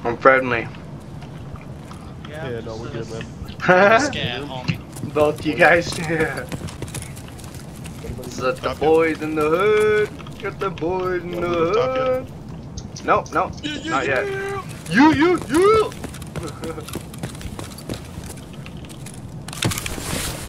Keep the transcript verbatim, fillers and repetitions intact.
I'm friendly. Yeah, yeah no, we're good, man. Scav, homie. Both you guys. Yeah. Let the boys in the hood. Get the boys in the hood. No, no, not yet. You, you, you.